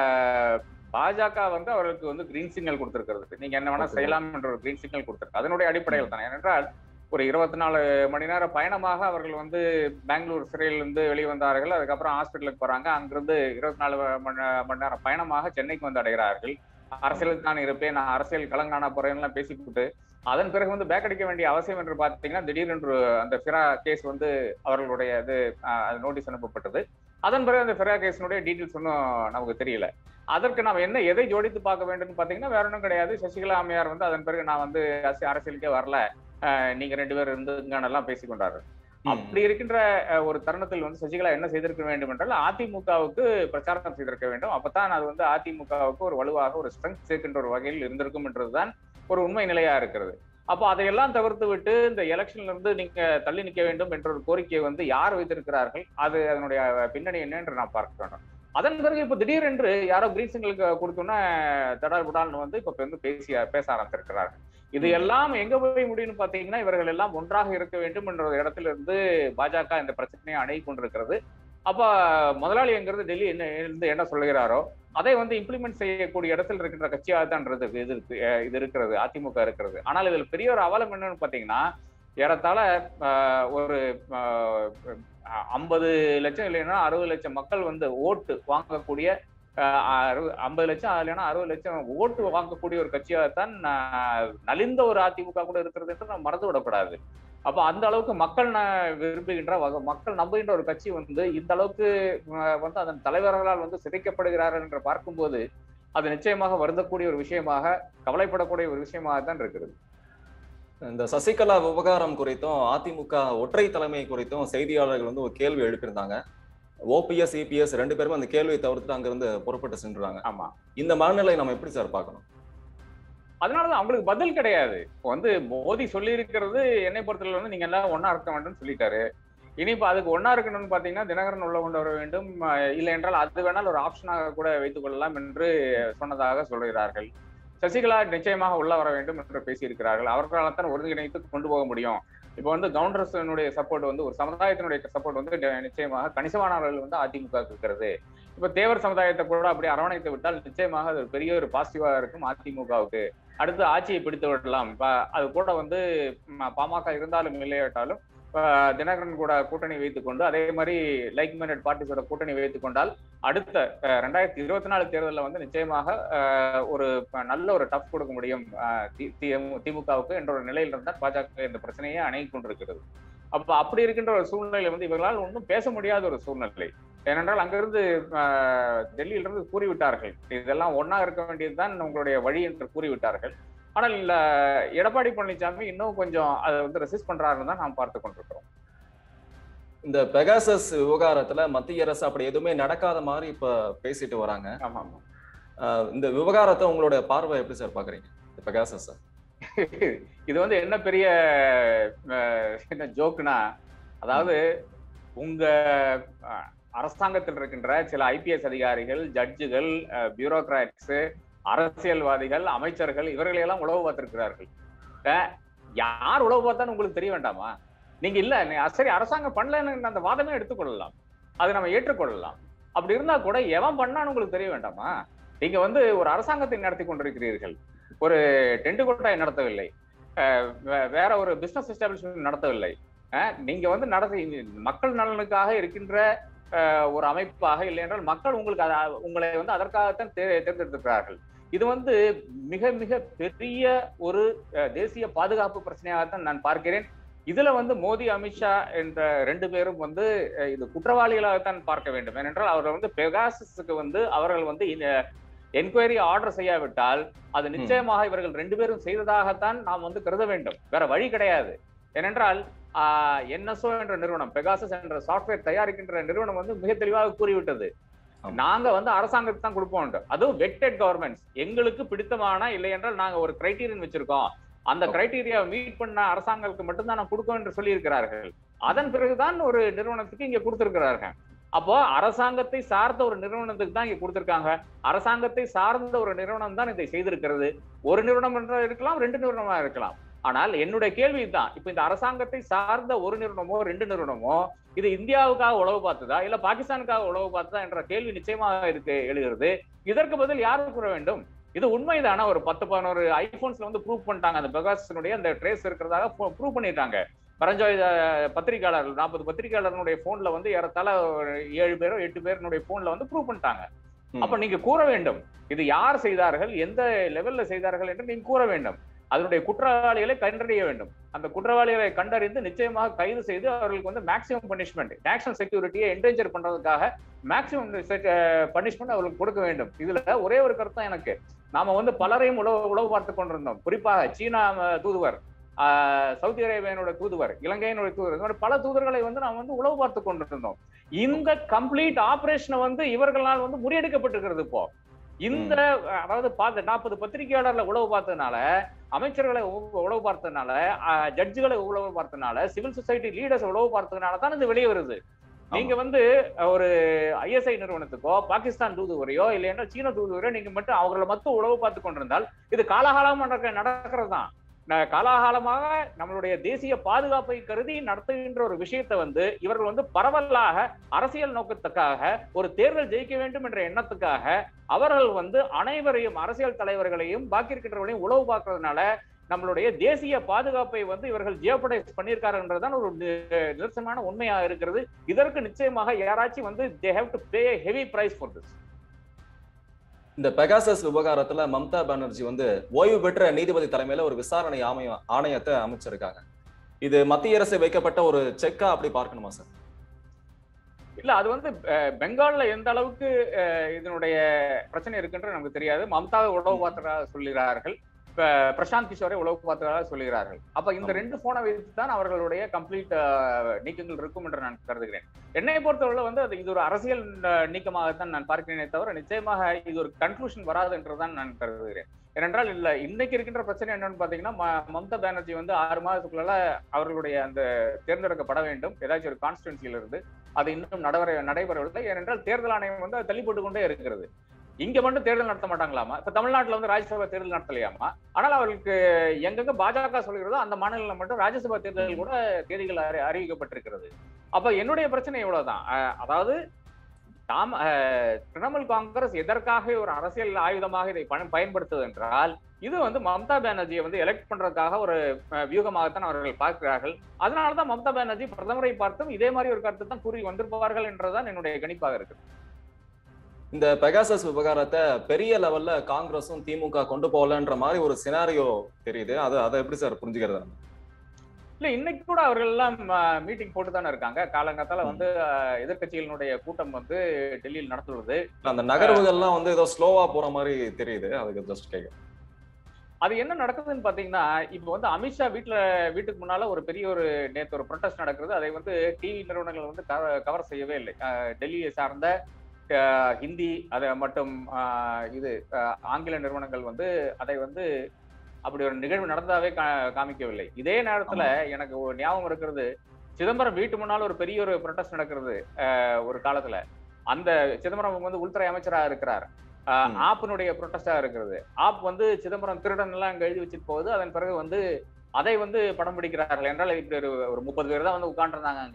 பாஜக வந்து அவர்களுக்கு வந்து கிரீன் சிக்னல் கொடுத்திருக்கிறது. நீங்க என்ன வேணா செய்யலாம் என்ற ஒரு கிரீன் சிக்னல் கொடுத்திருக்கு. அதனுடைய அடிப்படையில் தானே. ஏனென்றால் ஒரு இருபத்தி நாலு மணி நேர பயணமாக அவர்கள் வந்து பெங்களூர் சிறையிலிருந்து வெளிவந்தார்கள். அதுக்கப்புறம் ஹாஸ்பிட்டலுக்கு போறாங்க. அங்கிருந்து இருபத்தி நாலு மணி நேரம் பயணமாக சென்னைக்கு வந்து அடைகிறார்கள். அரசியலுக்கு நான் இருப்பேன், நான் அரசியல் கலங்கான போறேன்லாம் பேசிக்கிட்டு அதன் பிறகு வந்து பேக் அடிக்க வேண்டிய அவசியம் என்று பார்த்தீங்கன்னா திடீரென்று அந்த ஃபிரா கேஸ் வந்து அவர்களுடைய இது நோட்டீஸ் அனுப்பப்பட்டது. அதன் பிறகு அந்த ஃபிரா கேஸினுடைய டீட்டெயில்ஸ் ஒன்றும் நமக்கு தெரியல. அதற்கு நாம் என்ன எதை ஜோடித்து பார்க்க வேண்டும் பார்த்தீங்கன்னா வேற ஒன்றும் கிடையாது. சசிகலா அம்மையார் வந்து அதன் பிறகு நான் வந்து அரசியலுக்கே வரல, நீங்க ரெண்டு பேர் இருந்துங்கன்னெல்லாம் பேசிக்கொண்டாரு. அப்படி இருக்கின்ற ஒரு தருணத்தில் வந்து சசிகலா என்ன செய்திருக்க வேண்டும் என்றால் அதிமுகவுக்கு பிரச்சாரம் செய்திருக்க வேண்டும். அப்பதான் அது வந்து அதிமுகவுக்கு ஒரு வலுவாக ஒரு ஸ்ட்ரென்த் சேர்க்கின்ற ஒரு வகையில் இருந்திருக்கும் என்றதுதான் ஒரு உண்மை நிலையா இருக்கிறது. அப்போ அதையெல்லாம் தவிர்த்து விட்டு இந்த எலெக்ஷன்ல இருந்து நீங்க தள்ளி நிற்க வேண்டும் என்ற ஒரு கோரிக்கையை வந்து யார் வைத்திருக்கிறார்கள், அது அதனுடைய பின்னணி என்ன என்று நான் பார்க்க வேண்டும். அதன் பிறகு இப்ப திடீரென்று யாரோ கிரீன் சிக்னலுக்கு கொடுத்தோன்னா தடால் புடால்னு வந்து இப்ப வந்து பேசி பேச ஆரம்பித்திருக்கிறார்கள். இது எல்லாம் எங்க போய் முடியும்னு பாத்தீங்கன்னா இவர்கள் எல்லாம் ஒன்றாக இருக்க வேண்டும் என்ற இடத்துல இருந்து பாஜக இந்த பிரச்சனையை அணுகி கொண்டிருக்கிறது. அப்ப முதலாளி எங்கிறது டெல்லி என்ன இருந்து என்ன சொல்லுகிறாரோ அதை வந்து இம்ப்ளிமெண்ட் செய்யக்கூடிய இடத்துல இருக்கின்ற கட்சியாக தான் இது இருக்கு இது இருக்கிறது அதிமுக இருக்கிறது. ஆனால் இதில் பெரிய ஒரு அவலம் என்னன்னு பாத்தீங்கன்னா ஏறத்தாழ ஒரு ஐம்பது லட்சம் இல்லைன்னா அறுபது லட்சம் மக்கள் வந்து ஓட்டு வாங்கக்கூடிய ஐம்பது லட்சம் இல்லைன்னா அறுபது லட்சம் ஓட்டு வாங்கக்கூடிய ஒரு கட்சியாகத்தான் நலிந்த ஒரு அதிமுக கூட இருக்கிறது என்று நம்ம மறந்து விடக்கூடாது. அப்ப அந்த அளவுக்கு மக்கள் விரும்புகின்ற மக்கள் நம்புகின்ற ஒரு கட்சி வந்து இந்த அளவுக்கு வந்து அதன் தலைவர்களால் வந்து சிதைக்கப்படுகிறார்கள் என்று பார்க்கும்போது அது நிச்சயமாக வருந்தக்கூடிய ஒரு விஷயமாக, கவலைப்படக்கூடிய ஒரு விஷயமாக தான் இருக்கிறது. இந்த சசிகலா விவகாரம் குறித்தும் அதிமுக ஒற்றை தலைமை குறித்தும் செய்தியாளர்கள் வந்து ஒரு கேள்வி எழுப்பியிருந்தாங்க. ஓபிஎஸ் இபிஎஸ் ரெண்டு பேருமே அந்த கேள்வியை தவிர்த்து அங்கிருந்து புறப்பட்டு சென்றாங்க. ஆமா, இந்த மனநிலை நம்ம எப்படி சார் பார்க்கணும்? அதனாலதான் அவங்களுக்கு பதில் கிடையாது. இப்போ வந்து மோடி சொல்லி இருக்கிறது என்னை பொறுத்தவரை வந்து நீங்க எல்லாம் ஒன்னா இருக்க வேண்டும் சொல்லிட்டாரு. இனி இப்ப அதுக்கு ஒன்னா இருக்கணும்னு பாத்தீங்கன்னா தினகரன் உள்ள கொண்டு வர வேண்டும், இல்லை என்றால் அது வேணால் ஒரு ஆப்ஷனாக கூட வைத்துக் கொள்ளலாம் என்று சொன்னதாக சொல்கிறார்கள். சசிகலா நிச்சயமாக உள்ள வர வேண்டும் என்று பேசியிருக்கிறார்கள். அவர்களால் தான் ஒருங்கிணைத்து கொண்டு போக முடியும். இப்போ வந்து கவுண்டர்ஸினுடைய சப்போர்ட் வந்து ஒரு சமுதாயத்தினுடைய சப்போர்ட் வந்து நிச்சயமாக கணிசமானவர்கள் வந்து அதிமுக இருக்கிறது. இப்ப தேவர் சமுதாயத்தை கூட அப்படி அரவணைத்து விட்டால் நிச்சயமாக அது பெரிய ஒரு பாசிட்டிவா இருக்கும் அதிமுகவுக்கு. அடுத்து ஆட்சியை பிடித்து விடலாம். அது கூட வந்து பாமக இருந்தாலும் இல்லையாட்டாலும் தினகரன் கூட கூட்டணி வைத்துக் கொண்டு அதே மாதிரி லைக் மைண்டட் பார்ட்டிஸோட கூட்டணி வைத்துக் கொண்டால் அடுத்த ரெண்டாயிரத்தி இருபத்தி நாலு தேர்தலில் வந்து நிச்சயமாக ஒரு நல்ல ஒரு டஃப் கொடுக்க முடியும் திமுகவுக்கு என்ற ஒரு நிலையில் இருந்தால் பாஜக இந்த பிரச்சனையை அணுகி கொண்டிருக்கிறது. அப்ப அப்படி இருக்கின்ற ஒரு சூழ்நிலை வந்து இவர்களால் ஒன்றும் பேச முடியாத ஒரு சூழ்நிலை. ஏனென்றால் அங்கிருந்து டெல்லியிலிருந்து கூறிவிட்டார்கள் இதெல்லாம் ஒன்னா இருக்க வேண்டியதுதான் உங்களுடைய வழி என்று கூறிவிட்டார்கள். ஆனால் எடப்பாடி பழனிசாமி இன்னும் கொஞ்சம் அதை வந்து ரெசிஸ்ட் பண்றாருன்னு தான் நாம் பார்த்து கொண்டிருக்கிறோம். இந்த பெகாசஸ் விவகாரத்துல மத்திய அரசு அப்படி எதுவுமே நடக்காத மாதிரி இப்ப பேசிட்டு வராங்க. ஆமா ஆமா. இந்த விவகாரத்தை உங்களுடைய பார்வை எப்படி சார் பாக்குறீங்க? பெகாசஸ் இது வந்து என்ன பெரிய என்ன ஜோக்குனா, அதாவது உங்க அரசாங்கத்தில் இருக்கின்ற சில ஐபிஎஸ் அதிகாரிகள், ஜட்ஜுகள், பியூரோகிராட்ஸ், அரசியல்வாதிகள், அமைச்சர்கள் இவர்களையெல்லாம் உளவு பார்த்திருக்கிறார்கள். யார் உளவு பார்த்தான்னு உங்களுக்கு தெரிய வேண்டாமா? நீங்க இல்ல சரி அரசாங்கம் பண்ணலன்னு அந்த வாதமே எடுத்துக்கொள்ளலாம், அதை நம்ம ஏற்றுக்கொள்ளலாம். அப்படி இருந்தா கூட எவன் பண்ணான்னு உங்களுக்கு தெரிய வேண்டாமா? நீங்க வந்து ஒரு அரசாங்கத்தை நடத்தி கொண்டிருக்கிறீர்கள், ஒரு டென்ட் கொட்டாய் நடத்தவில்லை. வேற ஒரு பிசினஸ் எஸ்டாப்ளிஷ்மெண்ட் நடத்தவில்லை. நீங்க வந்து நடத்தி மக்கள் நலனுக்காக இருக்கின்ற ஒரு அமைப்பாக, இல்லை என்றால் மக்கள் உங்களுக்கு உங்களை வந்து அதற்காகத்தான் தேர்ந்தெடுத்திருக்கிறார்கள். இது வந்து மிக மிக பெரிய ஒரு தேசிய பாதுகாப்பு பிரச்சனையாகத்தான் நான் பார்க்கிறேன். இதுல வந்து மோடி, அமித்ஷா என்ற ரெண்டு பேரும் வந்து இது குற்றவாளிகளாகத்தான் பார்க்க வேண்டும். ஏனென்றால் அவர்கள் வந்து பெகாசஸுக்கு வந்து அவர்கள் வந்து என்கொயரி ஆர்டர் செய்யாவிட்டால் அது நிச்சயமாக இவர்கள் ரெண்டு பேரும் செய்ததாகத்தான் நாம் வந்து கருத வேண்டும். வேற வழி கிடையாது. ஏனென்றால் ஆஹ் என்எஸ்ஓ என்ற நிறுவனம், பெகாசஸ் என்ற சாஃப்ட்வேர் தயாரிக்கின்ற நிறுவனம் வந்து மிக தெளிவாக கூறிவிட்டது, நாங்க வந்து அரசாங்கத்துக்கு தான் கொடுப்போம். அதுவும் வெட்டட் கவர்மெண்ட்ஸ், எங்களுக்கு பிடித்தமான, இல்லை என்றால் நாங்க ஒரு கிரைட்டீரியன் வச்சிருக்கோம், அந்த கிரைட்டீரியா மீட் பண்ண அரசாங்கத்துக்கு மட்டும்தான் நான் கொடுப்போம் என்று சொல்லி இருக்கிறார்கள். அதன் பிறகுதான் ஒரு நிறுவனத்துக்கு இங்க கொடுத்திருக்கிறார்கள். அப்போ அரசாங்கத்தை சார்ந்த ஒரு நிறுவனத்துக்கு தான் இங்க கொடுத்திருக்காங்க. அரசாங்கத்தை சார்ந்த ஒரு நிறுவனம் தான் இதை செய்திருக்கிறது. ஒரு நிறுவனம் என்று இருக்கலாம், ரெண்டு நிறுவனமா இருக்கலாம். ஆனால் என்னுடைய கேள்வி தான், இப்ப இந்த அரசாங்கத்தை சார்ந்த ஒரு நிறுவனமோ ரெண்டு நிறுவனமோ இது இந்தியாவுக்காக உளவு பார்த்ததா இல்ல பாகிஸ்தானுக்காக உளவு பார்த்ததா என்ற கேள்வி நிச்சயமாக இருக்கு எழுகிறது. இதற்கு பதில் யாரு கூற வேண்டும்? இது உண்மைதான? ஒரு பத்து பதினோரு ஐபோன்ஸ்ல வந்து ப்ரூவ் பண்ணிட்டாங்க, அந்த பெகாசஸினுடைய அந்த ட்ரேஸ் இருக்கிறதாக ப்ரூவ் பண்ணிட்டாங்க. பரஞ்சோய் பத்திரிகையாளர்கள், நாற்பது பத்திரிகையாளர்களுடைய போன்ல வந்து ஏறத்தாழ ஏழு பேரோ எட்டு பேருடைய போன்ல வந்து ப்ரூவ் பண்ணிட்டாங்க. அப்ப நீங்க கூற வேண்டும், இது யார் செய்தார்கள், எந்த லெவல்ல செய்தார்கள் என்று நீங்க கூற வேண்டும். அதனுடைய குற்றவாளிகளை கண்டறிய வேண்டும். அந்த குற்றவாளிகளை கண்டறிந்து நிச்சயமாக கைது செய்து அவர்களுக்கு வந்து மேக்சிமம் பனிஷ்மெண்ட், நேஷனல் செக்யூரிட்டியை என்டேஞ்சர் பண்றதுக்காக மேக்சிமம் பனிஷ்மெண்ட் அவர்களுக்கு கொடுக்க வேண்டும். இதுல ஒரே ஒரு கருத்து எனக்கு, நாம வந்து பலரையும் உளவு உளவு பார்த்து கொண்டிருந்தோம். குறிப்பாக சீனா தூதுவர், ஆஹ் சவுதி அரேபியானுடைய தூதுவர், இலங்கையினுடைய தூதுவர், இந்த மாதிரி பல தூதர்களை வந்து நாம் வந்து உளவு பார்த்து கொண்டிருந்தோம். இந்த கம்ப்ளீட் ஆபரேஷனை வந்து இவர்களால் வந்து முறியடிக்கப்பட்டிருக்கிறது. இப்போ இந்த அதாவது பார்த்து நாற்பது பத்திரிகையாளர்களை உளவு பார்த்ததுனால, அமைச்சர்களை உளவு பார்த்ததுனால, ஜட்ஜுகளை உளவு பார்த்ததுனால, சிவில் சொசைட்டி லீடர்ஸ் உளவு பார்த்ததுனால தான் இது வெளியே வருது. நீங்க வந்து ஒரு ஐஎஸ்ஐ நிறுவனத்துக்கோ பாகிஸ்தான் தூதுவரையோ இல்லைன்னா சீன தூதுவரையோ நீங்க மட்டும் அவர்களை மட்டும் உளவு பார்த்து கொண்டிருந்தால் இது காலகாலமாக நடக்கிறது தான். காலாகாலமாக நம்மளுடைய தேசிய பாதுகாப்பை கருதி நடத்துகின்ற ஒரு விஷயத்தை வந்து இவர்கள் வந்து பரவலாக அரசியல் நோக்கத்துக்காக, ஒரு தேர்தல் ஜெயிக்க வேண்டும் என்ற எண்ணத்துக்காக அவர்கள் வந்து அனைவரையும், அரசியல் தலைவர்களையும் பாக்கி இருக்கின்றவர்களையும் உளவு பார்க்கறதுனால நம்மளுடைய தேசிய பாதுகாப்பை வந்து இவர்கள் ஜியோபடைஸ் பண்ணியிருக்காருன்றதுதான் ஒரு நிதர்சனமான உண்மையாக இருக்கிறது. இதற்கு நிச்சயமாக யாராச்சும் வந்து they have to pay a heavy price for this. இந்த பெகாசஸ் விவகாரத்துல மம்தா பானர்ஜி வந்து ஓய்வு பெற்ற நீதிபதி தலைமையில ஒரு விசாரணை ஆணைய ஆணையத்தை அமைச்சிருக்காங்க. இது மத்திய அரசு வைக்கப்பட்ட ஒரு செக்கா அப்படி பார்க்கணுமா சார்? இல்ல, அது வந்து பெங்கால்ல எந்த அளவுக்கு இதனுடைய பிரச்சனை இருக்குன்ற நமக்கு தெரியாது. மம்தாவை உளவு பார்த்ததாக சொல்கிறார்கள், பிரசாந்த் கிஷோரை உளவு பார்த்ததாக சொல்கிறார்கள். அப்ப இந்த ரெண்டு போனை வைத்து தான் அவர்களுடைய கம்ப்ளீட் நீக்கங்கள் இருக்கும் என்று நான் கருதுகிறேன். என்னை பொறுத்தவரை வந்து அது இது ஒரு அரசியல் நீக்கமாகத்தான் நான் பார்க்கிறேனே தவிர நிச்சயமாக இது ஒரு கன்க்ளூஷன் வராது என்றுதான் நான் கருதுகிறேன். ஏனென்றால் இல்ல இன்னைக்கு இருக்கின்ற பிரச்சனை என்னன்னு பாத்தீங்கன்னா, மம்தா பானர்ஜி வந்து ஆறு மாதத்துக்குள்ள அவர்களுடைய அந்த தேர்ந்தெடுக்கப்பட வேண்டும் ஏதாச்சும் ஒரு கான்ஸ்டிடுவன்சியில இருந்து. அது இன்னும் நடைபெற நடைபெறவில்லை. ஏனென்றால் தேர்தல் ஆணையம் வந்து தள்ளி போட்டு கொண்டே இருக்கிறது. இங்க மட்டும் தேர்தல் நடத்த மாட்டாங்களாமா? இப்ப தமிழ்நாட்டுல வந்து ராஜ்யசபா தேர்தல் நடத்தலையாமா? ஆனால் அவர்களுக்கு எங்கெங்க பாஜக சொல்கிறதோ அந்த மாநிலம் மட்டும் ராஜ்யசபா தேர்தல் கூட தேதிகள் அறிவிக்கப்பட்டிருக்கிறது. அப்ப என்னுடைய பிரச்சனை இவ்வளவுதான். அதாவது தாம் திரிணாமுல் காங்கிரஸ் எதற்காக ஒரு அரசியல் ஆயுதமாக இதை பயன்படுத்துவது என்றால், இது வந்து மம்தா பானர்ஜியை வந்து எலெக்ட் பண்றதுக்காக ஒரு வியூகமாகத்தான் அவர்கள் பார்க்கிறார்கள். அதனாலதான் மம்தா பானர்ஜி பிரதமரை பார்த்தும் இதே மாதிரி ஒரு கருத்து தான் கூறி வந்திருப்பார்கள் என்றுதான் என்னுடைய கணிப்பாக இருக்கு. இந்த பெகாசஸ் விவகாரத்தை பெரிய லெவல்ல காங்கிரஸும் திமுக கொண்டு போகலன்ற மாதிரி ஒரு சினாரியோ தெரியுது. அது அதை எப்படி சார் புரிஞ்சுக்கிறது? இல்ல, இன்னைக்கு கூட அவர்கள் எல்லாம் மீட்டிங் போட்டு தானே இருக்காங்க. காலங்காத்தால வந்து எதிர்கட்சிகளினுடைய கூட்டம் வந்து டெல்லியில் நடத்துவது. அந்த நகர்வுகள்லாம் வந்து ஏதோ ஸ்லோவா போற மாதிரி தெரியுது. அதுக்கு ஜஸ்ட் கேட்க அது என்ன நடக்குதுன்னு பாத்தீங்கன்னா, இப்ப வந்து அமித்ஷா வீட்டுல வீட்டுக்கு முன்னால ஒரு பெரிய ஒரு நேற்று ஒரு ப்ரொடெஸ்ட் நடக்குது. அதை வந்து டிவி நிறுவனங்கள் வந்து கவர் செய்யவே இல்லை. டெல்லியை சார்ந்த ஹிந்தி அதை மட்டும் இது ஆங்கில நிறுவனங்கள் வந்து அதை வந்து அப்படி ஒரு நிகழ்வு நடந்ததாவே காமிக்கவில்லை. இதே நேரத்துல எனக்கு ஒரு ஞாபகம் இருக்கிறது, சிதம்பரம் வீட்டு முன்னால ஒரு பெரிய ஒரு ப்ரொடெஸ்ட் நடக்கிறது ஒரு காலத்துல. அந்த சிதம்பரம் வந்து உள்துறை அமைச்சராக இருக்கிறார். ஆப்பினுடைய ப்ரொடெஸ்டா இருக்கிறது. ஆப் வந்து சிதம்பரம் திருடன் எல்லாம் அங்க எழுதி வச்சுட்டு போகுது. அதன் பிறகு வந்து அதை வந்து படம் பிடிக்கிறார்கள் என்றால் இப்படி ஒரு ஒரு முப்பது பேர் தான் வந்து உட்காந்துருந்தாங்க அங்க.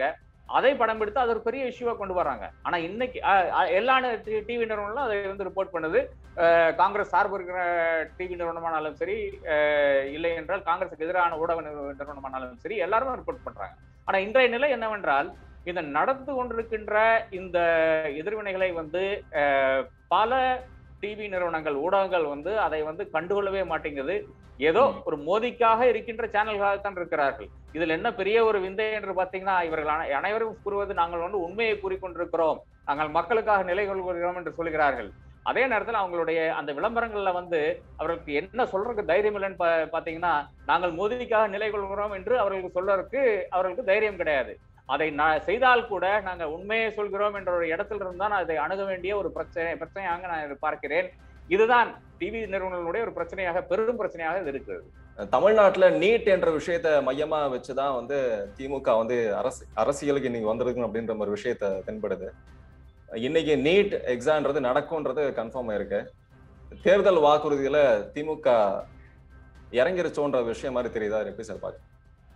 அதை படம் எடுத்து அது ஒரு பெரிய இஷ்யூவா கொண்டு வராங்க. ஆனா இன்னைக்கு எல்லா டிவி நிறுவனங்களும் அதை வந்து ரிப்போர்ட் பண்ணுது. காங்கிரஸ் சார்பு இருக்கிற டிவி நிறுவனமானாலும் சரி, இல்லை என்றால் காங்கிரஸுக்கு எதிரான ஊடக நிறுவனமானாலும் சரி, எல்லாரும் ரிப்போர்ட் பண்றாங்க. ஆனா இன்றைய நிலை என்னவென்றால், இந்த நடந்து கொண்டிருக்கின்ற இந்த எதிர்வினைகளை வந்து பல டிவி நிறுவனங்கள், ஊடகங்கள் வந்து அதை வந்து கண்டுகொள்ளவே மாட்டேங்குது. ஏதோ ஒரு மோதிக்காக இருக்கின்ற சேனல்களாகத்தான் இருக்கிறார்கள். இதுல என்ன பெரிய ஒரு விந்தை என்று பாத்தீங்கன்னா, இவர்கள் அனைவரும் கூறுவது நாங்கள் வந்து உண்மையை கூறிக்கொண்டிருக்கிறோம், நாங்கள் மக்களுக்காக நிலை கொள்கிறோம் என்று சொல்கிறார்கள். அதே நேரத்தில் அவங்களுடைய அந்த விளம்பரங்கள்ல வந்து அவர்களுக்கு என்ன சொல்றதுக்கு தைரியம் இல்லைன்னு பாத்தீங்கன்னா, நாங்கள் மோதிக்காக நிலை கொள்கிறோம் என்று அவர்களுக்கு சொல்றதுக்கு அவர்களுக்கு தைரியம் கிடையாது. அதை செய்தால் கூட நாங்க உண்மையை சொல்கிறோம் என்ற ஒரு இடத்துல இருந்தால் அதை அணுக வேண்டிய ஒரு பிரச்சனை பிரச்சனையாக நான் பார்க்கிறேன். இதுதான் டிவி நிறுவனங்களுடைய ஒரு பிரச்சனையாக, பெரும் பிரச்சனையாக இது இருக்கிறது. தமிழ்நாட்டுல நீட் என்ற விஷயத்த மையமா வச்சுதான் வந்து திமுக வந்து அரசு அரசியலுக்கு இன்னைக்கு வந்திருக்கு அப்படின்ற ஒரு விஷயத்த தென்படுது. இன்னைக்கு நீட் எக்ஸாம்ன்றது நடக்கும்ன்றது கன்ஃபார்ம் ஆயிருக்கு. தேர்தல் வாக்குறுதியில திமுக இறங்கிருச்சோன்ற விஷயம் மாதிரி தெரியுதா? எப்படி சார் பாக்க?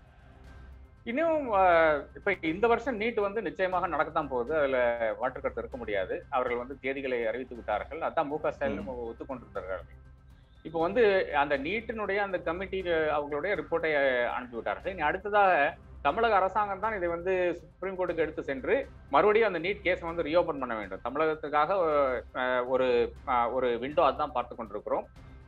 இன்னும் இப்ப இந்த வருஷம் நீட் வந்து நிச்சயமாக நடக்கத்தான் போகுது. அதுல மாற்றுக்கருத்து இருக்க முடியாது. அவர்கள் வந்து தேதிகளை அறிவித்து விட்டார்கள். அதான் மு க ஸ்டாலின் ஒத்துக்கொண்டிருந்தார்கள். இப்போ வந்து அந்த நீட்டினுடைய அந்த கமிட்டி அவங்களுடைய ரிப்போர்ட்டை அனுப்பிவிட்டார்கள். இனி அடுத்ததாக தமிழக அரசாங்கம் தான் இதை வந்து சுப்ரீம் கோர்ட்டுக்கு எடுத்து சென்று மறுபடியும் அந்த நீட் கேஸ் வந்து ரீஓபன் பண்ண வேண்டும். தமிழகத்துக்காக ஒரு ஒரு விண்டோ அதுதான் பார்த்து கொண்டிருக்கிறோம்.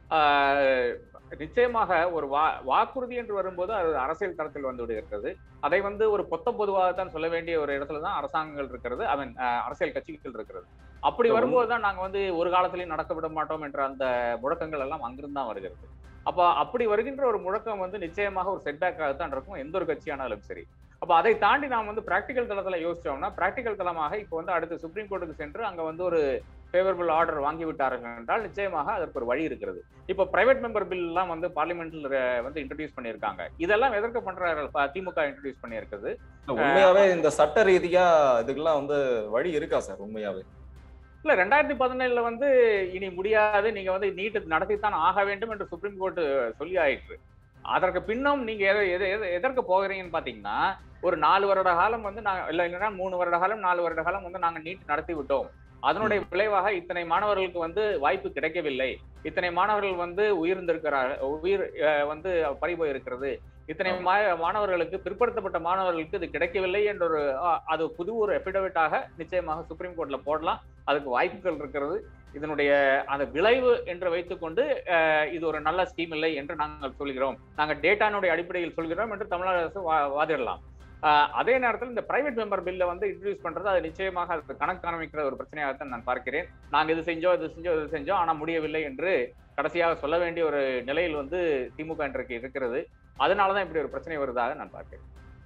நிச்சயமாக ஒரு வா வாக்குறுதி என்று வரும்போது அது அரசியல் தளத்தில் வந்து விடுகிறது. அதை வந்து ஒரு பொத்த பொதுவாகத்தான் சொல்ல வேண்டிய ஒரு இடத்துல தான் அரசாங்கங்கள் இருக்கிறது, ஐ மீன் அரசியல் கட்சிகள் இருக்கிறது. அப்படி வரும்போதுதான் நாங்க வந்து ஒரு காலத்திலையும் நடக்க விட மாட்டோம் என்ற அந்த முழக்கங்கள் எல்லாம் அங்கிருந்து தான் வருகிறது. அப்ப அப்படி வருகின்ற ஒரு முழக்கம் வந்து நிச்சயமாக ஒரு செட்பேக்காகத்தான் இருக்கும், எந்த ஒரு கட்சியானாலும் சரி. அப்ப அதை தாண்டி நாம் வந்து பிராக்டிகல் தளத்துல யோசிச்சோம்னா, பிராக்டிகல் தளமாக இப்போ வந்து அடுத்து சுப்ரீம் கோர்ட்டுக்கு சென்று அங்க வந்து ஒரு ஃபேவரபிள் ஆர்டர் வாங்கி விட்டார்கள் என்றால் நிச்சயமாக அதற்கு ஒரு வழி இருக்கிறது. இப்போ பிரைவேட் மெம்பர் பில் எல்லாம் வந்து பார்லிமெண்ட்ல வந்து இன்ட்ரோடியூஸ் பண்ணியிருக்காங்க. இதெல்லாம் எதற்கு பண்றார்கள்? திமுக இன்ட்ரோடியூஸ் பண்ணியிருக்குது. உண்மையாவே இந்த சட்ட ரீதியா இதுக்கெல்லாம் வந்து வழி இருக்கா சார்? உண்மையாவே இல்ல, ரெண்டாயிரத்தி பதினேழுல வந்து இனி முடியாது, நீங்க வந்து நீட் நடத்தித்தான் ஆக வேண்டும் என்று சுப்ரீம் கோர்ட் சொல்லி ஆயிற்று. அதற்கு பின்னும் நீங்க எதற்கு போகிறீங்கன்னு பாத்தீங்கன்னா, ஒரு நாலு வருட காலம் வந்து நாங்க இல்ல இல்லைன்னா மூணு வருட காலம் நாலு வருட காலம் வந்து நாங்க நீட் நடத்தி விட்டோம். அதனுடைய விளைவாக இத்தனை மாணவர்களுக்கு வந்து வாய்ப்பு கிடைக்கவில்லை, இத்தனை மாணவர்கள் வந்து உயிர்ந்திருக்கிறார்கள், உயிர் வந்து பறிபோய் இருக்கிறது, இத்தனை மாணவர்களுக்கு பிற்படுத்தப்பட்ட மாணவர்களுக்கு இது கிடைக்கவில்லை என்ற ஒரு அது புது ஒரு எபிடவிட்டாக நிச்சயமாக சுப்ரீம் கோர்ட்ல போடலாம். அதுக்கு வாய்ப்புகள் இருக்கிறது. இதனுடைய அந்த விளைவு என்று வைத்துக்கொண்டு இது ஒரு நல்ல ஸ்கீம் இல்லை என்று நாங்கள் சொல்கிறோம், நாங்கள் டேட்டானுடைய அடிப்படையில் சொல்கிறோம் என்று தமிழக அரசு வாதிடலாம். அதே நேரத்தில் இந்த பிரைவேட் மெம்பர் பில்ல வந்து இன்ட்ரோடியூஸ் பண்றது அது நிச்சயமாக அது கணக்கு காண்பிக்கிற ஒரு பிரச்சனையாகத்தான் நான் பார்க்கிறேன். நாங்க இது செஞ்சோம் இது செஞ்சோம் இது செஞ்சோம் ஆனா முடியவில்லை என்று கடைசியாக சொல்ல வேண்டிய ஒரு நிலையில் வந்து திமுக இன்றைக்கு இருக்கிறது. அதனாலதான் இப்படி ஒரு பிரச்சனை வருவதாக நான் பார்க்கிறேன்.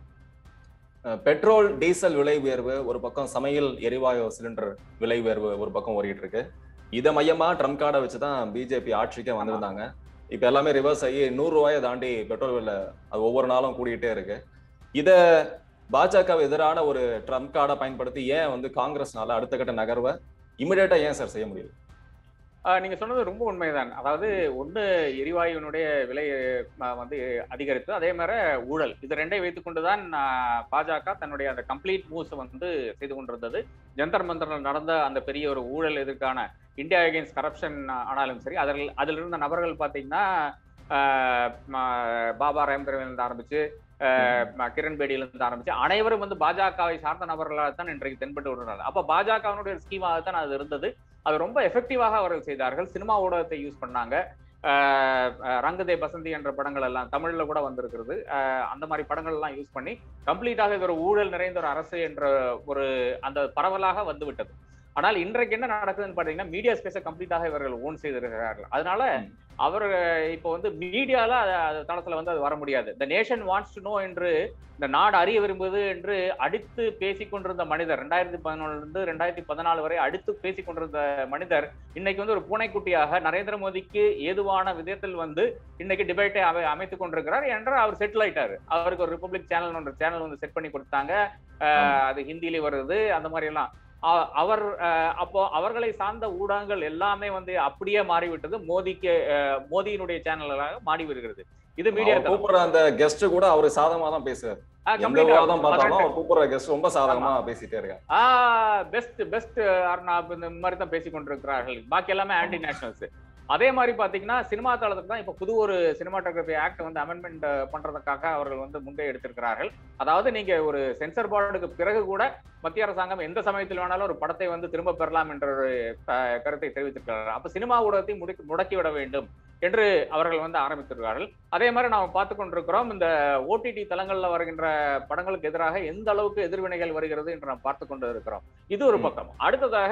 பெட்ரோல் டீசல் விலை உயர்வு ஒரு பக்கம், சமையல் எரிவாயு சிலிண்டர் விலை உயர்வு ஒரு பக்கம் ஓடிட்டு இருக்கு. இதை மையமா ட்ரம்ப் கார்டை வச்சுதான் பிஜேபி ஆட்சிக்கே வந்திருந்தாங்க. இப்ப எல்லாமே ரிவர்ஸ் ஆகி நூறு ரூபாயை தாண்டி பெட்ரோல் விலை அது ஒவ்வொரு நாளும் கூடிட்டே இருக்கு. இத பாஜக எதிரான ஒரு ட்ரம்ப் கார்டை பயன்படுத்தி ஏன் வந்து காங்கிரஸ்னால அடுத்த கட்ட நகர்வை இமிடியேட்டா ஏன் சார் செய்ய முடியல? நீங்க சொன்னது ரொம்ப உண்மைதான். அதாவது ஒண்ணு எரிவாயுனுடைய விலை வந்து அதிகரித்து, அதே மாதிரி ஊழல், இது ரெண்டை வைத்துக் கொண்டுதான் பாஜக தன்னுடைய அந்த கம்ப்ளீட் மூவ்ஸ் வந்து செய்து கொண்டிருந்தது. ஜந்தர் மந்தரில் நடந்த அந்த பெரிய ஒரு ஊழல் எதிர்க்கான இந்தியா அகெயின்ஸ்ட் கரப்ஷன் ஆனாலும் சரி, அதில் அதில் இருந்த நபர்கள் பார்த்தீங்கன்னா பாபா ராம்தேவிலிருந்து ஆரம்பிச்சு கிரண் பேடியிலிருந்து ஆரம்பிச்சு அனைவரும் வந்து பாஜகவை சார்ந்த நபர்களாக தான் இன்றைக்கு தென்பட்டு வருகிறார்கள். அப்ப பாஜகவினுடைய ஸ்கீமாகத்தான் அது இருந்தது. அது ரொம்ப எஃபெக்டிவாக அவர்கள் செய்தார்கள். சினிமா ஊடகத்தை யூஸ் பண்ணாங்க. ரங்கதே பசந்தி என்ற படங்கள் எல்லாம் தமிழ்ல கூட வந்திருக்கிறது. அந்த மாதிரி படங்கள் எல்லாம் யூஸ் பண்ணி கம்ப்ளீட்டாக இது ஒரு ஊழல் நிறைந்த ஒரு அரசு என்ற ஒரு அந்த பரவலாக வந்து விட்டது. ஆனால் இன்றைக்கு என்ன நடக்குதுன்னு பாத்தீங்கன்னா, மீடியா ஸ்பேஸை கம்ப்ளீட்டாக இவர்கள் ஓன் செய்திருக்கிறார்கள். அதனால அவர் இப்போ வந்து மீடியால தளத்துல வந்து அது வர முடியாது. The nation wants to know என்று, இந்த நாடு அறிய விரும்புவது என்று அடித்து பேசிக் கொண்டிருந்த மனிதர், ரெண்டாயிரத்தி பதினொன்னுல இருந்து ரெண்டாயிரத்தி பதினாலு வரை அடித்து பேசிக் கொண்டிருந்த மனிதர் இன்னைக்கு வந்து ஒரு பூனைக்குட்டியாக நரேந்திர மோடிக்கு ஏதுவான விதத்தில் வந்து இன்னைக்கு டிபேட்டை அமை அமைத்துக் கொண்டிருக்கிறார் என்றால் அவர் செட்டில் ஆயிட்டாரு. அவருக்கு ஒரு ரிப்பப்ளிக் சேனல் ஒன்று சேனல் வந்து செட் பண்ணி கொடுத்தாங்க. அது ஹிந்தியில வருது, அந்த மாதிரி எல்லாம். அவர் அப்போ அவர்களை சார்ந்த ஊடகங்கள் எல்லாமே வந்து அப்படியே மாறிவிட்டது. மோடிக்கு மோடியினுடைய சேனல்களாக மாறி வருகிறது. இது மீடியா கூப்பிடுற அந்த கெஸ்ட் கூட அவரு சாதகமா தான் பேசுறாரு. எந்த விவாதம் பார்த்தாலும் அவர் கூப்பிடுற கெஸ்ட் ரொம்ப சாதகமா பேசிட்டே இருக்காங்க. ஆஹ் பெஸ்ட் பெஸ்ட் அர்னாப் இந்த மாதிரி தான் பேசிக் கொண்டிருக்கிறார்கள். பாக்கி எல்லாமே ஆன்டி நேஷனல்ஸ். அதே மாதிரி பாத்தீங்கன்னா சினிமா தளத்துக்கு தான் இப்ப புது ஒரு சினிமாட்டோகிராஃபி ஆக்ட் வந்து அமெண்ட்மெண்ட் பண்றதுக்காக அவர்கள் வந்து முன்னே எடுத்திருக்கிறார்கள். அதாவது நீங்க ஒரு சென்சர் போர்டுக்கு பிறகு கூட மத்திய அரசாங்கம் எந்த சமயத்தில் வேணாலும் ஒரு படத்தை வந்து திரும்ப பெறலாம் என்ற ஒரு கருத்தை தெரிவித்திருக்கிறார்கள். அப்ப சினிமா ஊடகத்தை முடக்கி முடக்கிவிட வேண்டும் என்று அவர்கள் வந்து ஆரம்பித்திருக்கிறார்கள். அதே மாதிரி நாம் பார்த்து கொண்டிருக்கிறோம், இந்த ஓடிடி தளங்கள்ல வருகின்ற படங்களுக்கு எதிராக எந்த அளவுக்கு எதிர்வினைகள் வருகிறது என்று நாம் பார்த்து கொண்டு இருக்கிறோம். இது ஒரு பக்கம். அடுத்ததாக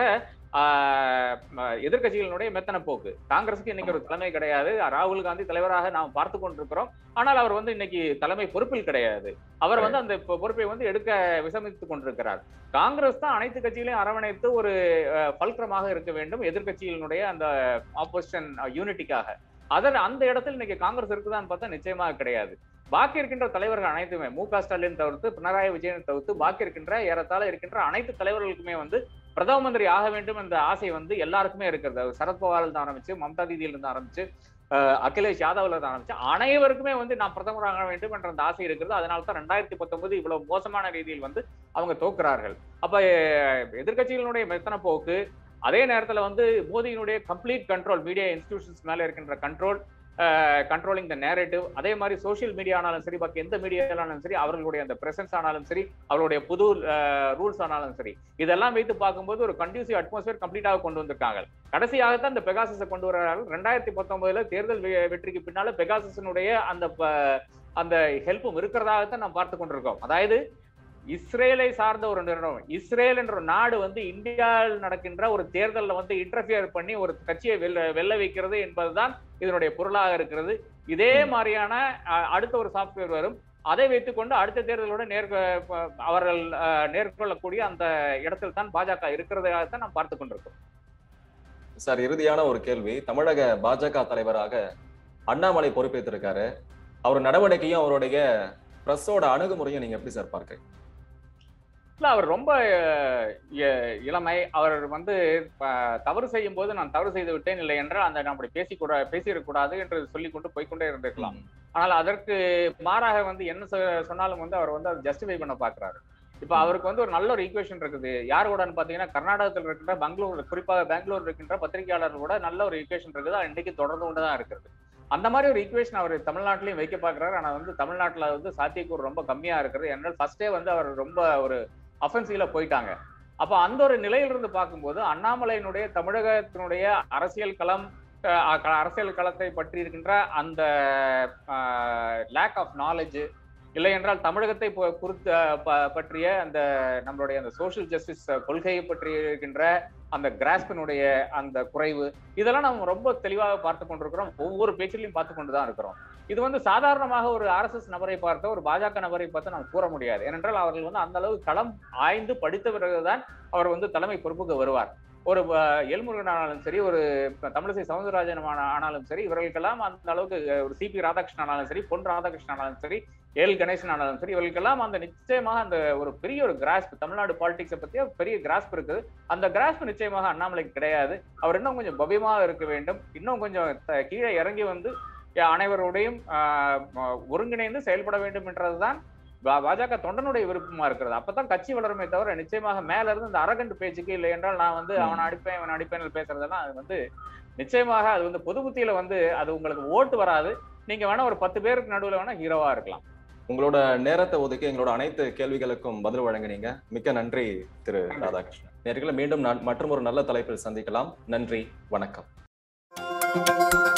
ஆஹ் எதிர்கட்சிகளினுடைய மெத்தன போக்கு. காங்கிரஸுக்கு இன்னைக்கு ஒரு தலைமை கிடையாது. ராகுல் காந்தி தலைவராக நாம் பார்த்து கொண்டிருக்கிறோம். ஆனால் அவர் வந்து இன்னைக்கு தலைமை பொறுப்பில் கிடையாது. அவர் வந்து அந்த பொறுப்பை வந்து எடுக்க விசமித்துக் கொண்டிருக்கிறார். காங்கிரஸ் தான் அனைத்து கட்சிகளையும் அரவணைத்து ஒரு பல்கரமாக இருக்க வேண்டும் எதிர்கட்சிகளினுடைய அந்த ஆப்போசிஷன் யூனிட்டிக்காக. அதன் அந்த இடத்தில் இன்னைக்கு காங்கிரஸ் இருக்குதான்னு பார்த்தா நிச்சயமாக கிடையாது. பாக்கி இருக்கின்ற தலைவர்கள் அனைத்துமே மு க ஸ்டாலின் தவிர்த்து பினராயி விஜயன் தவிர்த்து பாக்கி இருக்கின்ற ஏறத்தாழ இருக்கின்ற அனைத்து தலைவர்களுக்குமே வந்து பிரதம மந்திரி ஆக வேண்டும் என்ற ஆசை வந்து எல்லாருக்குமே இருக்கிறது. சரத்பவாரில் இருந்து ஆரம்பிச்சு, மம்தா தீதியில இருந்து ஆரம்பிச்சு, அகிலேஷ் யாதவ்ல இருந்து ஆரம்பிச்சு அனைவருக்குமே வந்து நான் பிரதமர் ஆக வேண்டும் என்ற அந்த ஆசை இருக்கிறது. அதனால தான் ரெண்டாயிரத்தி பத்தொன்பது இவ்வளவு மோசமான ரீதியில் வந்து அவங்க தோக்குறார்கள். அப்ப எதிர்கட்சிகளுடைய மெத்தன போக்கு, அதே நேரத்துல வந்து மோடியினுடைய கம்ப்ளீட் கண்ட்ரோல், மீடியா இன்ஸ்டிடியூஷன்ஸ் மேல இருக்கின்ற கண்ட்ரோல், கண்ட்ரோலிங் த நேரேட்டிவ், அதே மாதிரி சோசியல் மீடியா ஆனாலும் சரி, பாக்கி எந்த மீடியா ஆனாலும் சரி, அவர்களுடைய அந்த பிரசன்ஸ் ஆனாலும் சரி, அவருடைய புது ரூல்ஸ் ஆனாலும் சரி, இதெல்லாம் வைத்து பார்க்கும்போது ஒரு கண்டியூசிவ் அட்மாஸ்பியர் கம்ப்ளீட்டாக கொண்டு வந்திருக்காங்க. கடைசியாகத்தான் இந்த பெகாசஸை கொண்டு வர்றார்கள். ரெண்டாயிரத்தி பத்தொன்பதுல தேர்தல் வெற்றிக்கு பின்னால பெகாசஸினுடைய அந்த அந்த ஹெல்ப்பும் இருக்கிறதாகத்தான் நாம் பார்த்து கொண்டிருக்கோம். அதாவது இஸ்ரேலை சார்ந்த ஒரு நிறுவனம், இஸ்ரேல் என்ற நாடு வந்து இந்தியாவில் நடக்கின்ற ஒரு தேர்தலில் வந்து இன்டர்ஃபியர் பண்ணி ஒரு கட்சியை வெல்ல வெல்ல வைக்கிறது என்பதுதான் இதனுடைய பொருளாக இருக்கிறது. இதே மாதிரியான அடுத்த ஒரு சாப்ட்வேர் வரும். அதை வைத்துக்கொண்டு அடுத்த தேர்தலோட நேர்க அவர்கள் நேர்கொள்ளக்கூடிய அந்த இடத்தில் தான் பாஜக இருக்கிறதாகத்தான் நாம் பார்த்து கொண்டிருக்கோம். சார், இறுதியான ஒரு கேள்வி. தமிழக பாஜக தலைவராக அண்ணாமலை பொறுப்பேற்றிருக்காரு. அவர் நடவடிக்கையும் அவருடைய பிரஸோட அணுகுமுறையும் நீங்க எப்படி சார் பார்க்க? இல்ல, அவர் ரொம்ப இளமை. அவர் வந்து தவறு செய்யும் போது நான் தவறு செய்து விட்டேன், இல்லை என்றால் அந்த அப்படி பேசிக்கூட பேசிடக்கூடாது என்று சொல்லிக் கொண்டு போய்கொண்டே இருந்திருக்கலாம். ஆனால் அதற்கு மாறாக வந்து என்ன சொன்னாலும் வந்து அவர் வந்து அதை ஜஸ்டிஃபை பண்ண பாக்குறாரு. இப்ப அவருக்கு வந்து ஒரு நல்ல ஒரு ஈக்குவேஷன் இருக்குது. யார் கூடன்னு பாத்தீங்கன்னா கர்நாடகத்தில் இருக்கின்ற பெங்களூர், குறிப்பாக பெங்களூர் இருக்கின்ற பத்திரிகையாளர்கள் கூட நல்ல ஒரு ஈக்குவேஷன் இருக்குது. அது இன்னைக்கு தொடர்ந்து கொண்டுதான் இருக்கிறது. அந்த மாதிரி ஒரு ஈக்குவேஷன் அவர் தமிழ்நாட்டிலையும் வைக்க பாக்குறாரு. ஆனா வந்து தமிழ்நாட்டுல வந்து சாத்தியக்கூறு ரொம்ப கம்மியா இருக்கிறது. என்னால் ஃபர்ஸ்டே வந்து அவர் ரொம்ப ஒரு அஃபென்சிவ்ல போயிட்டாங்க. அப்ப அந்த ஒரு நிலையிலிருந்து பார்க்கும்போது அண்ணாமலையினுடைய தமிழகத்தினுடைய அரசியல் களம், அரசியல் களத்தை பற்றி இருக்கின்ற அந்த லேக் ஆஃப் நாலேஜ், இல்லை என்றால் தமிழகத்தை குறித்து பற்றிய அந்த நம்மளுடைய அந்த சோசியல் ஜஸ்டிஸ் கொள்கையை பற்றி இருக்கின்ற அந்த கிராஸ்பினுடைய அந்த குறைவு, இதெல்லாம் நம்ம ரொம்ப தெளிவாக பார்த்து கொண்டிருக்கிறோம். ஒவ்வொரு பேச்சிலையும் பார்த்து கொண்டுதான் இருக்கிறோம். இது வந்து சாதாரணமாக ஒரு ஆர் எஸ் எஸ் நபரை பார்த்த, ஒரு பாஜக நபரை பார்த்து நாம் கூற முடியாது. ஏனென்றால் அவர்கள் வந்து அந்த அளவுக்கு களம் ஆய்ந்து படித்த பிறகுதான் அவர் வந்து தலைமை பொறுப்புக்கு வருவார். ஒரு எல்முருகன் ஆனாலும் சரி, ஒரு தமிழிசை சவுந்தரராஜன் ஆனாலும் சரி, இவர்களுக்கெல்லாம் அந்த அளவுக்கு ஒரு சி பி ராதாகிருஷ்ணன் ஆனாலும் சரி, பொன் ராதாகிருஷ்ணன் ஆனாலும் சரி, எல் கணேசன் ஆனாலும் சரி, இவர்களுக்கெல்லாம் அந்த நிச்சயமாக அந்த ஒரு பெரிய ஒரு கிராஸ்ப், தமிழ்நாடு பாலிடிக்ஸை பத்திய பெரிய கிராஸ்ப் இருக்குது. அந்த கிராஸ்ப் நிச்சயமாக அண்ணாமலைக்கு கிடையாது. அவர் இன்னும் கொஞ்சம் பவ்யமாக இருக்க வேண்டும். இன்னும் கொஞ்சம் கீழே இறங்கி வந்து அனைவருடையும் ஒருங்கிணைந்து செயல்பட வேண்டும் என்றதுதான் பாஜக தொண்டனுடைய விருப்பமா இருக்கிறது. அப்பதான் கட்சி வளருமே தவிர நிச்சயமாக மேல இருந்து இந்த அரகண்ட் பேச்சுக்கு, இல்லை என்றால் நான் வந்து அவன் அடிப்பேன் இவன் அடிப்பேன் பேசுறதெல்லாம் அது வந்து நிச்சயமாக அது வந்து பொது புத்தியில வந்து அது உங்களுக்கு ஓட்டு வராது. நீங்க வேணா ஒரு பத்து பேருக்கு நடுவில் வேணா ஹீரோவா இருக்கலாம். உங்களோட நேரத்தை ஒதுக்கி எங்களோட அனைத்து கேள்விகளுக்கும் பதில் வழங்கினீங்க. மிக்க நன்றி திரு ராதாகிருஷ்ணன். நேர்களை மீண்டும் நான் மற்றும் ஒரு நல்ல தலைப்பில் சந்திக்கலாம். நன்றி, வணக்கம்.